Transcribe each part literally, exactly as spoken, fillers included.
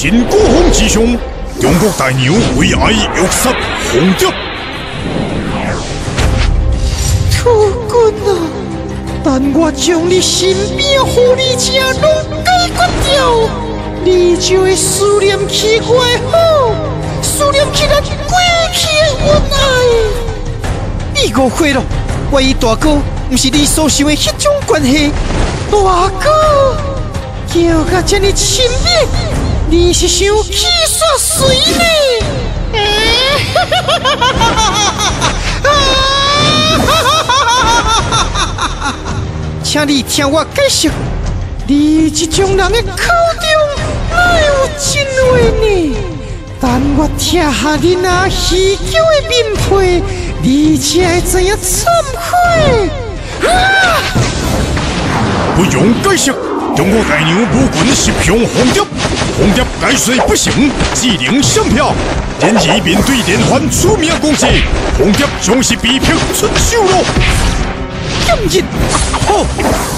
新古风之上，中国大娘为爱欲杀红蝶。 土君啊，等我将你身边护理者拢解决掉，你就会思念起我的好，思念起咱过去的恩爱。你误会了，我与大哥不是你所想的迄种关系。大哥，叫甲这么亲密，你是想起煞谁呢？请你听我解释，你这种人的口中哪有真话呢？等我拆下你那虚假的面皮，你才会知影忏悔。啊！ 不用解释，中国大娘无权袭向红蝶，红蝶该虽不成，只能相票。然而面对连环出名攻击，红蝶将是被迫出手了。 今日好。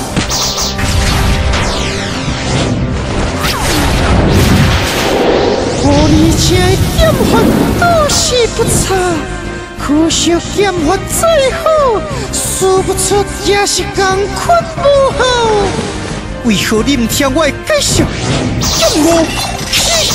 护理者的剑法都是不差，可惜剑法再好，输不出也是同款无好。为何你唔听我的解释？剑我去！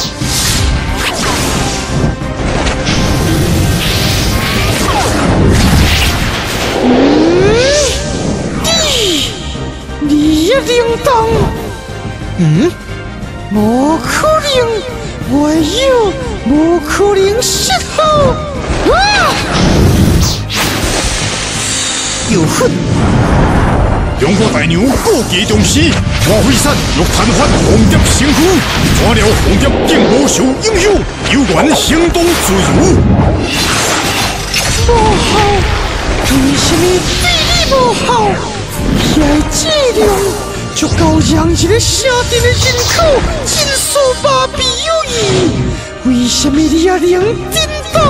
嗯，你你也铃铛？嗯，无可能。我有无可能失好啊！有恨！ 中国大娘故技重施，花飞山欲瘫痪红蝶身躯，怎料红蝶竟无受影响，悠然行动自如。 不好！为什么对你不好？遐质量就够让一个下定的人口尽数麻痹有异。为什么你也能叮当？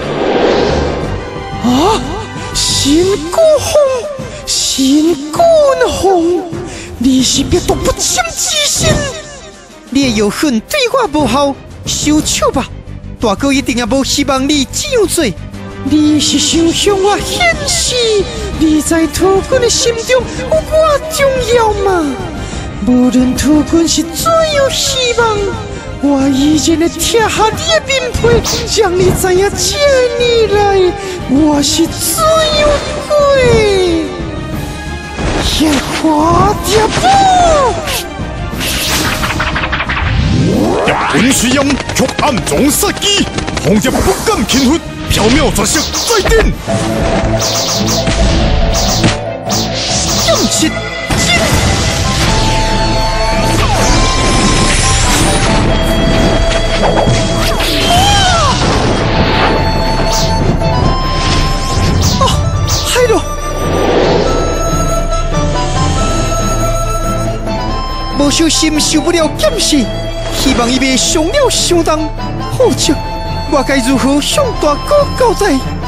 啊！新古风，新古风，你是别都不清之心。你的有恨对我不好，收手吧。大哥一定也无希望你这样做。你是想向我显示你在土君的心中有我重要吗？无论土君是怎样希望，我依然会拆下你的面皮，让你知影这年来我是怎样过。野花蝶步， 叶本虽阳却暗中杀机，红蝶不敢轻忽。缥缈绝色再定， 用起金。啊！害了！无小心受不了剑势，希望伊袂伤了相当。好笑。我该如何向大哥交代？